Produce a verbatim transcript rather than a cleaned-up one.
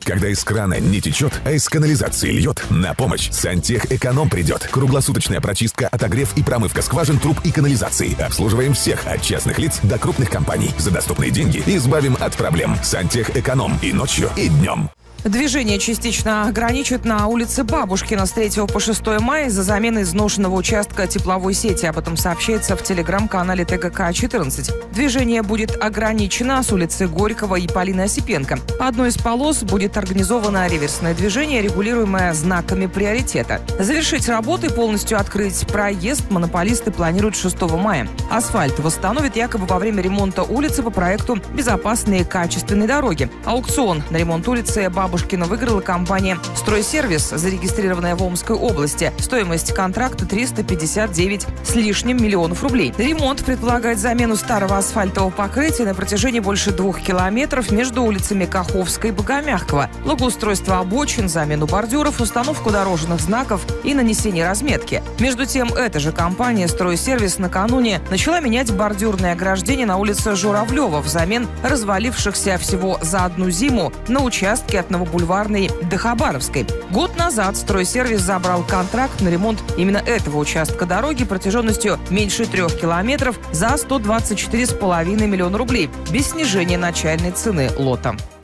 Когда из крана не течет, а из канализации льет, на помощь Сантехэконом придет. Круглосуточная прочистка, отогрев и промывка скважин, труб и канализации. Обслуживаем всех, от частных лиц до крупных компаний. За доступные деньги избавим от проблем. Сантехэконом и ночью, и днем. Движение частично ограничат на улице Бабушкина с третьего по шестое мая из-за замены изношенного участка тепловой сети. Об этом сообщается в телеграм-канале Тэ Гэ Ка четырнадцать. Движение будет ограничено с улицы Горького и Полины Осипенко. По одной из полос будет организовано реверсное движение, регулируемое знаками приоритета. Завершить работы и полностью открыть проезд монополисты планируют шестого мая. Асфальт восстановят якобы во время ремонта улицы по проекту «Безопасные и качественные дороги». Аукцион на ремонт улицы Бабушкина Бабушкина выиграла компания «Стройсервис», зарегистрированная в Омской области. Стоимость контракта триста пятьдесят девять с лишним миллионов рублей. Ремонт предполагает замену старого асфальтового покрытия на протяжении больше двух километров между улицами Каховской и Богомягкова, благоустройство обочин, замену бордюров, установку дорожных знаков и нанесение разметки. Между тем, эта же компания «Стройсервис» накануне начала менять бордюрное ограждение на улице Журавлева взамен развалившихся всего за одну зиму на участке от Новобульварной до Хабаровской. Год назад «Стройсервис» забрал контракт на ремонт именно этого участка дороги протяженностью меньше трех километров за сто двадцать четыре с половиной миллиона рублей без снижения начальной цены лота.